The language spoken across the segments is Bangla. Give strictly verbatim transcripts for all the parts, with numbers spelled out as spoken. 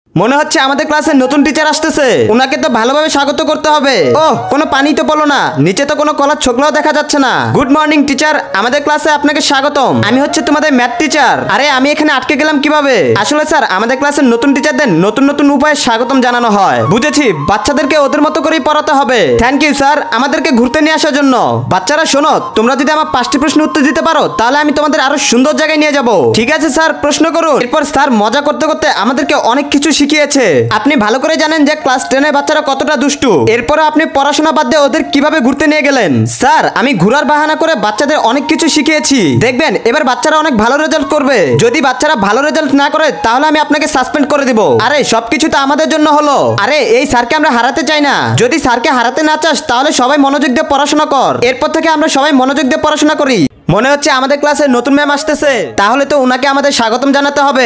মনে হচ্ছে আমাদের ক্লাসে নতুন টিচার আসতেছে, উনাকে তো ভালোভাবে স্বাগত করতে হবে। ওহ, কোনো পানি তো পড়লো না, নিচে তো কোনো কলার ছোকলাও দেখা যাচ্ছে না। গুড মর্নিং টিচার, আমাদের ক্লাসে আপনাকে স্বাগতম। আমি হচ্ছে তোমাদের ম্যাথ টিচার। আরে আমি এখানে আটকে গেলাম কিভাবে? আসলে স্যার, আমাদের ক্লাসের নতুন টিচারদের নতুন নতুন উপায়ে স্বাগতম জানানো হয়। বুঝেছি, বাচ্চাদেরকে ওদের মতো করেই পড়াতে হবে। থ্যাংক ইউ স্যার, আমাদেরকে ঘুরতে নিয়ে আসার জন্য। বাচ্চারা শোনো, তোমরা যদি আমার পাঁচটি প্রশ্নের উত্তর দিতে পারো তাহলে আমি তোমাদের আরো সুন্দর জায়গায় নিয়ে যাব। ঠিক আছে স্যার, প্রশ্ন করুন। এরপর স্যার মজা করতে করতে আমাদেরকে অনেক কিছু শিখিয়েছে। আপনি ভালো করে জানেন যে ক্লাস টেনের বাচ্চারা কতটা দুষ্টু। এরপরে আপনি পড়াশোনা বাদ দিয়ে ওদের কিভাবে ঘুরতে নিয়ে গেলেন। স্যার, আমি ঘোরার বাহানা করে বাচ্চাদের অনেক কিছু শিখিয়েছি। দেখবেন এবার বাচ্চারা অনেক ভালো রেজাল্ট করবে। যদি বাচ্চারা ভালো রেজাল্ট না করে তাহলে আমি আপনাকে সাসপেন্ড করে দিব। আরে সবকিছু তো আমাদের জন্য হলো। আরে এই স্যারকে আমরা হারাতে চাই না। যদি স্যারকে হারাতে না চাস তাহলে সবাই মনোযোগ দিয়ে পড়াশোনা কর। এরপর থেকে আমরা সবাই মনোযোগ দিয়ে পড়াশোনা করি। মনে হচ্ছে আমাদের ক্লাসে নতুন ম্যাম আসতেছে, তাহলে তো উনাকে আমাদের স্বাগতম জানাতে হবে।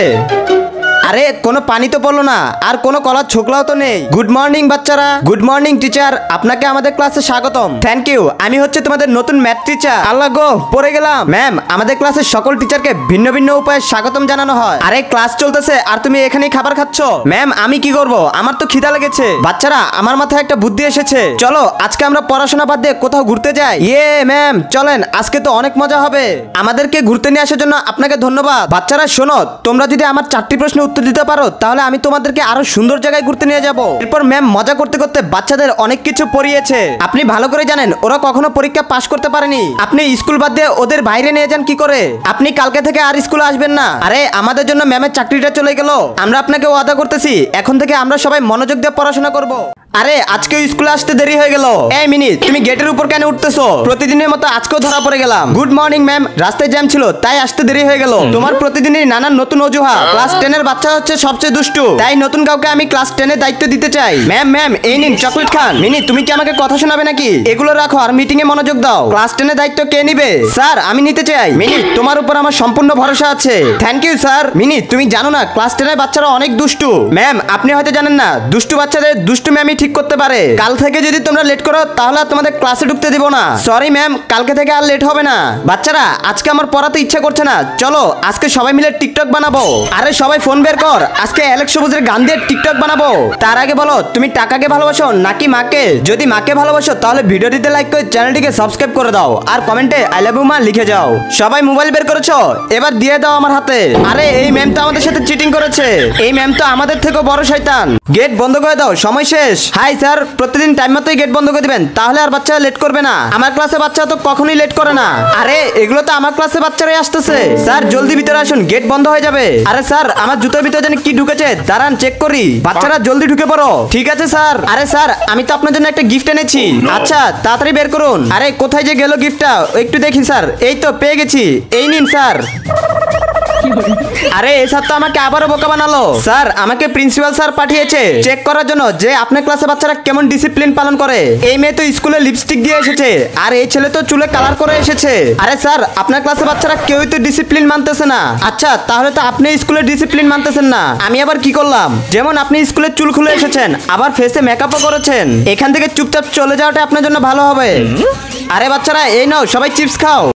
আরে কোনো পানি তো পড়লো না, আর কোনো কলার ছোকলাও তো নেই। গুড মর্নিং বাচ্চারা। গুড মর্নিং টিচার, আপনাকে আমাদের ক্লাসে স্বাগতম। থ্যাংক ইউ, আমি হচ্ছে তোমাদের নতুন ম্যাথ টিচার। আল্লাহ গো, পড়ে গেলাম। ম্যাম, আমাদের ক্লাসের সকল টিচারকে ভিন্ন ভিন্ন উপায়ে স্বাগতম জানানো হয়। আরে ক্লাস চলতেছে আর তুমি এখানেই খাবার খাচ্ছ। ম্যাম, আমি কি করব, আমার তো খিদা লেগেছে। বাচ্চারা, আমার মাথায় একটা বুদ্ধি এসেছে। চলো আজকে আমরা পড়াশোনা বাদ দিয়ে কোথাও ঘুরতে যাই। ইয়ে ম্যাম, চলেন, আজকে তো অনেক মজা হবে। আমাদেরকে ঘুরতে নিয়ে আসার জন্য আপনাকে ধন্যবাদ। বাচ্চারা শোনো, তোমরা যদি আমার চারটি প্রশ্ন উত্তর দিতে পারো তাহলে আমি তোমাদেরকে আরো সুন্দর জায়গায় ঘুরতে নিয়ে যাব। এরপর ম্যাম মজা করতে করতে বাচ্চাদের অনেক কিছু পড়িয়েছে। আপনি ভালো করে জানেন ওরা কখনো পরীক্ষা পাশ করতে পারেনি। আপনি স্কুল বাদ দিয়ে ওদের বাইরে নিয়ে যান কি করে? আপনি কালকে থেকে আর স্কুলে আসবেন না। আরে আমাদের জন্য ম্যামের চাকরিটা চলে গেল। আমরা আপনাকে ওয়াদা করতেছি, এখন থেকে আমরা সবাই মনোযোগ দিয়ে পড়াশোনা করব। আরে আজকেও স্কুলে আসতে দেরি হয়ে গেল। এই মিনি, তুমি গেটের উপর কেন উঠতেছো? প্রতিদিনের মতো আজকেও ধরা পড়ে গেলাম। গুড মর্নিং ম্যাম, রাস্তায় জ্যাম ছিল তাই আসতে দেরি হয়ে গেল। তোমার প্রতিদিনই নানান নতুন অজুহাত। ক্লাস টেনের বাচ্চা হচ্ছে সবচেয়ে দুষ্টু, তাই নতুন কাউকে আমি ক্লাস টেনের দায়িত্ব দিতে চাই। ম্যাম ম্যাম এই নিন চকলেট খান। মিনি, তুমি কি আমাকে কথা শোনাবে নাকি? এগুলো রাখো আর মিটিং এ মনোযোগ দাও। ক্লাস টেনের দায়িত্ব কে নিবে? স্যার, আমি নিতে চাই। মিনি, তোমার উপর আমার সম্পূর্ণ ভরসা আছে। Thank you sir. মিনি, তুমি জানো না ক্লাস টেনের বাচ্চারা অনেক দুষ্টু। ম্যাম, আপনি হয়তো জানেন না, দুষ্টু বাচ্চাদের দুষ্টু ম্যামই ঠিক করতে পারে। কাল থেকে যদি তোমরা লেট করো তাহলে আর তোমাদের ক্লাসে ঢুকতে দিব না। সরি ম্যাম, কালকে থেকে আর লেট হবে না। বাচ্চারা, আজকে আমার পড়াতে ইচ্ছা করছে না, চলো আজকে সবাই মিলে টিকটক বানাবো। আরে সবাই ফোন বের কর, আজকে অ্যালেক্স সবুজের গান দিয়ে টিকটক বানাবো। তার আগে বলো, তুমি টাকাকে ভালোবাসো নাকি মাকে? যদি মাকে ভালোবাসো তাহলে ভিডিওটিতে লাইক করে চ্যানেলটিকে সাবস্ক্রাইব করে দাও আর কমেন্টে আই লাভ ইউ মা লিখে যাও। সবাই মোবাইল বের করেছো, এবার দিয়ে দাও আমার হাতে। আরে এই ম্যাম তো আমাদের সাথে চিটিং করেছে। এই ম্যাম তো আমাদের থেকেও বড় শয়তান। গেট বন্ধ করে দাও, সময় শেষ। হাই স্যার, প্রতিদিন টাইম মতোই গেট বন্ধ করে দিবেন, তাহলে আর বাচ্চারা লেট করবে না। আমার ক্লাসে বাচ্চা তো কখনোই লেট করে না। আরে এগুলো তো আমার ক্লাসে বাচ্চারাই আসতেছে। স্যার জলদি ভিতরে আসুন, গেট বন্ধ হয়ে যাবে। আরে স্যার, আমার জুতোর ভিতরে জানি কি ঢুকেছে, দাঁড়ান চেক করি। বাচ্চারা জলদি ঢুকে পড়ো। ঠিক আছে স্যার। আরে স্যার, আমি তো আপনার জন্য একটা গিফট এনেছি। আচ্ছা তাড়াতাড়ি বের করুন। আরে কোথায় যে গেল গিফটটা, একটু দেখি স্যার। এই তো পেয়ে গেছি, এই নিন স্যার। আরে এই স্যার তো আমাকে আবারও বোকা বানালো। স্যার, আমাকে প্রিন্সিপাল স্যার পাঠিয়েছে চেক করার জন্য যে আপনার ক্লাসে বাচ্চারা কেমন ডিসিপ্লিন পালন করে। এই মেয়ে তো স্কুলে লিপস্টিক দিয়ে এসেছে আর এই ছেলে তো চুলে কালার করে এসেছে। আরে স্যার, আপনার ক্লাসে বাচ্চারা কেউই তো ডিসিপ্লিন মানতেছে না। আচ্ছা তাহলে তো আপনি স্কুলে ডিসিপ্লিন মানতেছেন না। আমি আবার কি করলাম? যেমন আপনি স্কুলে চুল খুলে এসেছেন, আবার ফেসে মেকআপও করেছেন। এখান থেকে চুপচাপ চলে যাওয়াটা আপনার জন্য ভালো হবে। আরে বাচ্চারা, এই নাও সবাই চিপস খাও।